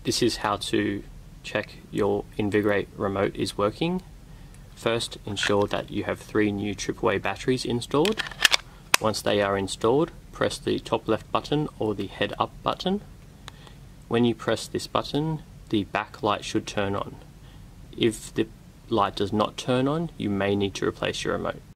This is how to check your Invigorate remote is working. First, ensure that you have 3 new AAA batteries installed. Once they are installed, press the top left button or the head up button. When you press this button, the back light should turn on. If the light does not turn on, you may need to replace your remote.